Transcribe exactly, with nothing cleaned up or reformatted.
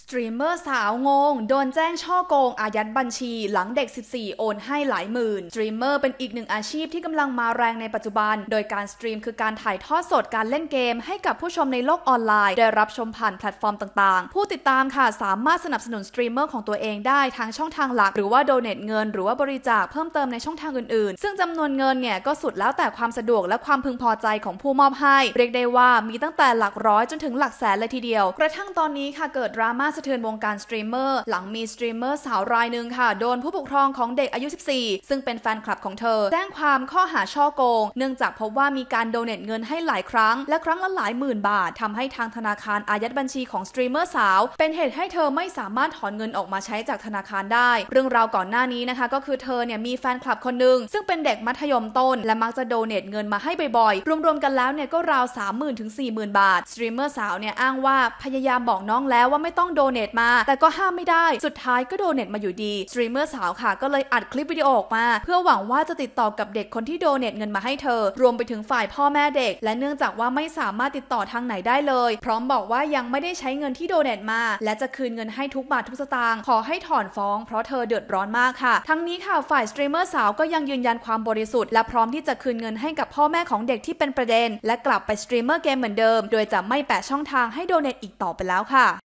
สตรีมเมอร์สาวงงโดนแจ้งช่อโกงอายัดบัญชีหลังเด็กสิบสี่โอนให้หลายหมื่นสตรีมเมอร์เป็นอีกหนึ่งอาชีพที่กำลังมาแรงในปัจจุบันโดยการสตรีมคือการถ่ายทอดสดการเล่นเกมให้กับผู้ชมในโลกออนไลน์ได้รับชมผ่านแพลตฟอร์มต่างๆผู้ติดตามค่ะสามารถสนับสนุนสตรีมเมอร์ของตัวเองได้ทางช่องทางหลักหรือว่าโดเนทเงินหรือว่าบริจาคเพิ่มเติมในช่องทางอื่นๆซึ่งจำนวนเงินเนี่ยก็สุดแล้วแต่ความสะดวกและความพึงพอใจของผู้มอบให้เรียกได้ว่ามีตั้งแต่หลักร้อยจนถึงหลักแสนเลยทีเดียวกระทั่งตอนนี้ค่ะเกิดดราม่าสะเทือนวงการสตรีมเมอร์หลังมีสตรีมเมอร์สาวรายหนึ่งค่ะโดนผู้ปกครองของเด็กอายุสิบสี่ซึ่งเป็นแฟนคลับของเธอแจ้งความข้อหาช่อโกงเนื่องจากพบว่ามีการโดเนทเงินให้หลายครั้งและครั้งละหลายหมื่นบาททำให้ทางธนาคารอายัดบัญชีของสตรีมเมอร์สาวเป็นเหตุให้เธอไม่สามารถถอนเงินออกมาใช้จากธนาคารได้เรื่องราวก่อนหน้านี้นะคะก็คือเธอเนี่ยมีแฟนคลับคนหนึ่งซึ่งเป็นเด็กมัธยมต้นและมักจะโดเนทเงินมาให้บ่อยๆรวมๆกันแล้วเนี่ยก็ราว สามหมื่น ถึง สี่หมื่น บาทสตรีมเมอร์สาวเนี่ยอ้างว่าพยายามบอกน้องแล้วว่าไม่ต้องโดเนทมาแต่ก็ห้ามไม่ได้สุดท้ายก็โดเนทมาอยู่ดีสตรีมเมอร์สาวค่ะก็เลยอัดคลิปวิดีโอออกมาเพื่อหวังว่าจะติดต่อกับเด็กคนที่โดเนทเงินมาให้เธอรวมไปถึงฝ่ายพ่อแม่เด็กและเนื่องจากว่าไม่สามารถติดต่อทางไหนได้เลยพร้อมบอกว่ายังไม่ได้ใช้เงินที่โดเนทมาและจะคืนเงินให้ทุกบาททุกสตางค์ขอให้ถอนฟ้องเพราะเธอเดือดร้อนมากค่ะทั้งนี้ค่ะฝ่ายสตรีมเมอร์สาวก็ยังยืนยันความบริสุทธิ์และพร้อมที่จะคืนเงินให้กับพ่อแม่ของเด็กที่เป็นประเด็นและกลับไปสตรีมเมอร์เกมเหมือนเดิมโดยจะไม่แปะช่องทางให้โดเนทอีกต่อไปแล้วค่ะ